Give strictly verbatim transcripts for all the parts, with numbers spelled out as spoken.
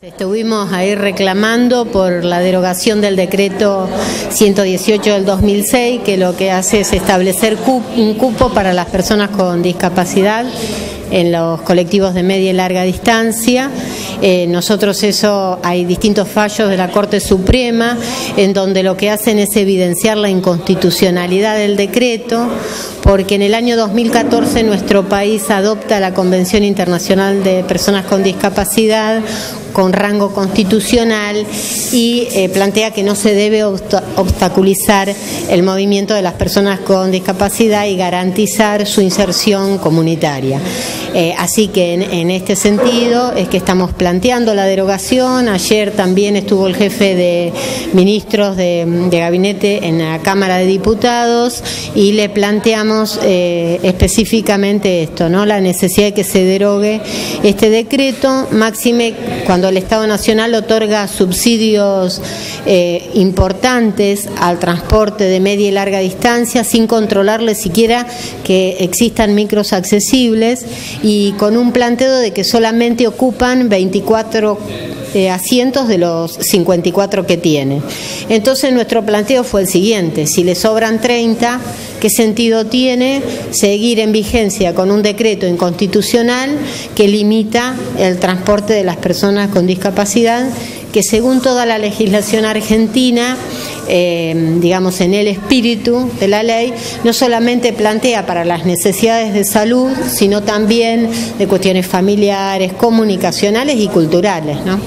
Estuvimos ahí reclamando por la derogación del decreto ciento dieciocho del dos mil seis, que lo que hace es establecer un cupo para las personas con discapacidad en los colectivos de media y larga distancia. Eh, nosotros eso, hay distintos fallos de la Corte Suprema en donde lo que hacen es evidenciar la inconstitucionalidad del decreto, porque en el año dos mil catorce nuestro país adopta la Convención Internacional de Personas con Discapacidad con rango constitucional y eh, plantea que no se debe obstaculizar el movimiento de las personas con discapacidad y garantizar su inserción comunitaria. Eh, así que en, en este sentido es que estamos planteando la derogación. Ayer también estuvo el jefe de ministros de, de gabinete en la Cámara de Diputados y le planteamos eh, específicamente esto, ¿no? La necesidad de que se derogue este decreto, máxime cuando el Estado Nacional otorga subsidios eh, importantes al transporte de media y larga distancia sin controlarle siquiera que existan micros accesibles y con un planteo de que solamente ocupan veinticuatro eh, asientos de los cincuenta y cuatro que tiene. Entonces nuestro planteo fue el siguiente: si le sobran treinta, ¿qué sentido tiene seguir en vigencia con un decreto inconstitucional que limita el transporte de las personas con discapacidad, que según toda la legislación argentina, eh, digamos en el espíritu de la ley, no solamente plantea para las necesidades de salud, sino también de cuestiones familiares, comunicacionales y culturales, ¿no?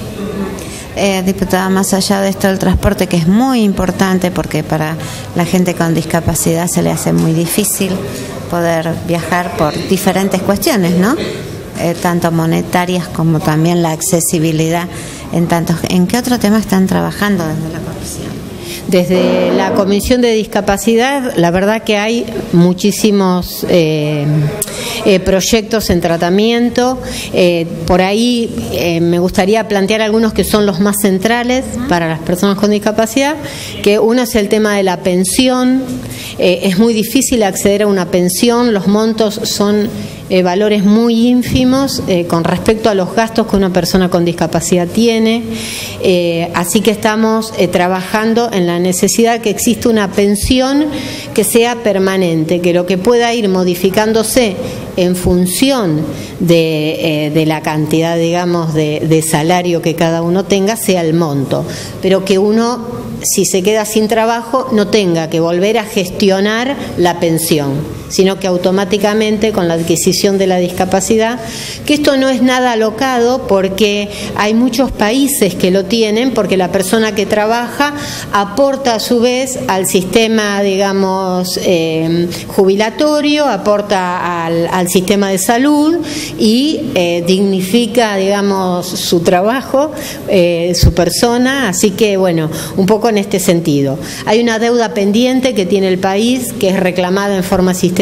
Eh, diputada, más allá de esto del transporte, que es muy importante porque para la gente con discapacidad se le hace muy difícil poder viajar por diferentes cuestiones, ¿no? Eh, tanto monetarias como también la accesibilidad. En, tantos, ¿En qué otro tema están trabajando desde la Comisión? Desde la Comisión de Discapacidad, la verdad que hay muchísimos eh, eh, proyectos en tratamiento. Eh, por ahí eh, me gustaría plantear algunos que son los más centrales para las personas con discapacidad, que uno es el tema de la pensión. Eh, es muy difícil acceder a una pensión, los montos son Eh, valores muy ínfimos eh, con respecto a los gastos que una persona con discapacidad tiene, eh, así que estamos eh, trabajando en la necesidad que exista una pensión que sea permanente, que lo que pueda ir modificándose en función de, eh, de la cantidad, digamos, de, de salario que cada uno tenga sea el monto, pero que uno, si se queda sin trabajo, no tenga que volver a gestionar la pensión, sino que automáticamente con la adquisición de la discapacidad, que esto no es nada alocado porque hay muchos países que lo tienen, porque la persona que trabaja aporta a su vez al sistema, digamos, eh, jubilatorio, aporta al, al sistema de salud y eh, dignifica, digamos, su trabajo, eh, su persona, así que bueno, un poco en este sentido. Hay una deuda pendiente que tiene el país, que es reclamada en forma sistemática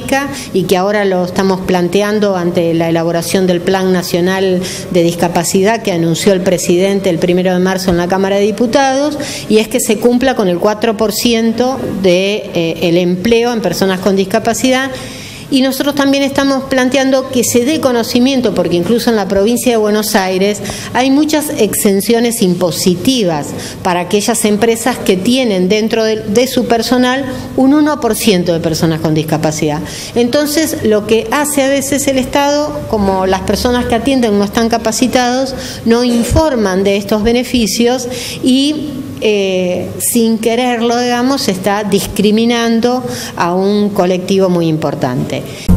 y que ahora lo estamos planteando ante la elaboración del Plan Nacional de Discapacidad que anunció el presidente el primero de marzo en la Cámara de Diputados, y es que se cumpla con el cuatro por ciento de eh, el empleo en personas con discapacidad. Y nosotros también estamos planteando que se dé conocimiento, porque incluso en la provincia de Buenos Aires hay muchas exenciones impositivas para aquellas empresas que tienen dentro de, de su personal un uno por ciento de personas con discapacidad. Entonces, lo que hace a veces el Estado, como las personas que atienden no están capacitados, no informan de estos beneficios y Eh, sin quererlo, digamos, se está discriminando a un colectivo muy importante.